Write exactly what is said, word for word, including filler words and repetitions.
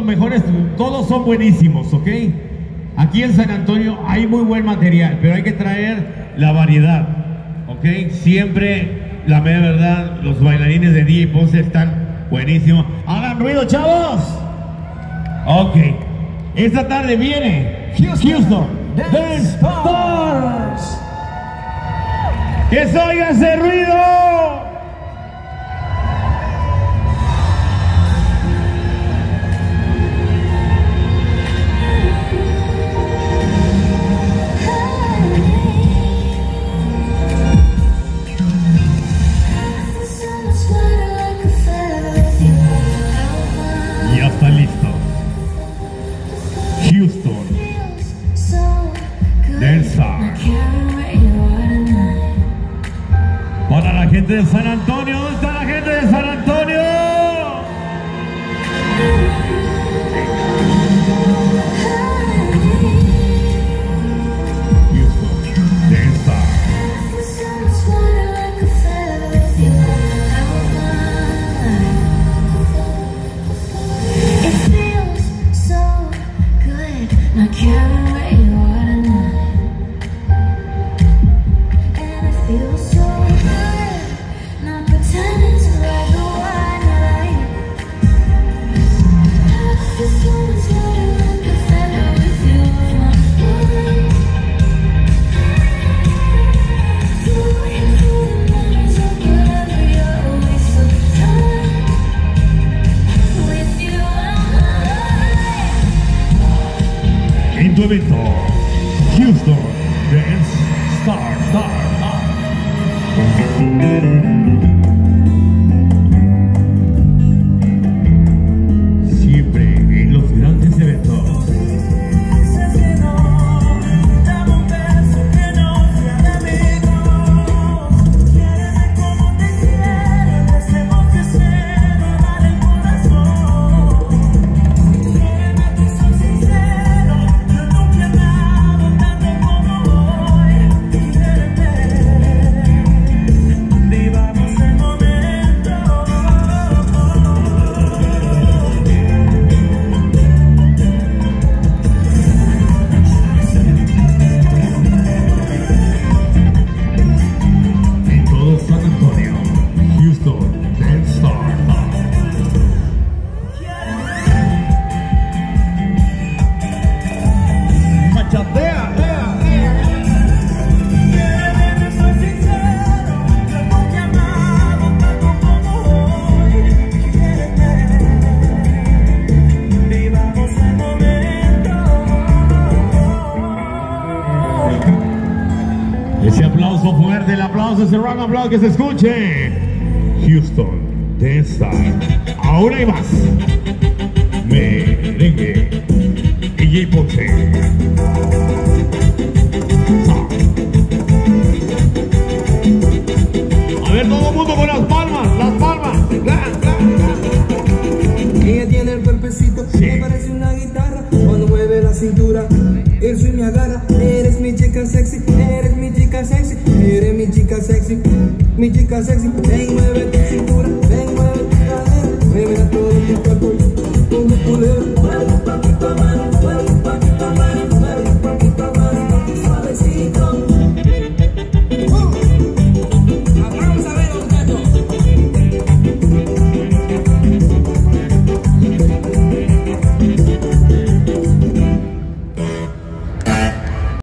los mejores, todos son buenísimos, ¿ok? Aquí en San Antonio hay muy buen material, pero hay que traer la variedad, ¿ok? Siempre, la mera verdad, los bailarines de D J Ponce están buenísimos. ¡Hagan ruido, chavos! Ok. Esta tarde viene Houston, Houston Dance Stars. ¡Que se oiga ese ruido! Ya está listo. Houston Dance Stars. Para la gente de San Antonio, ¿dónde está la gente de San Antonio? Houston Dance Stars. En tu evento, Houston Dance Star, Star, Star. Siempre en los grandes eventos. Ese aplauso fuerte, el aplauso, ese round of applause que se escuche. Houston Dance Stars. Ahora hay más. Merengue. D J Ponce. A ver, todo el mundo con las palmas, las palmas. Ella tiene el cuerpecito, sí. Me parece una guitarra. Cuando mueve la cintura, el swing me agarra. Eres mi chica sexy, eres mi chica sexy, eres mi chica sexy, mi chica sexy. Ven, mueve tu cintura, ven, mueve tu cadera, mueve todo tu cuerpo, como culero. Mueve un poquito más.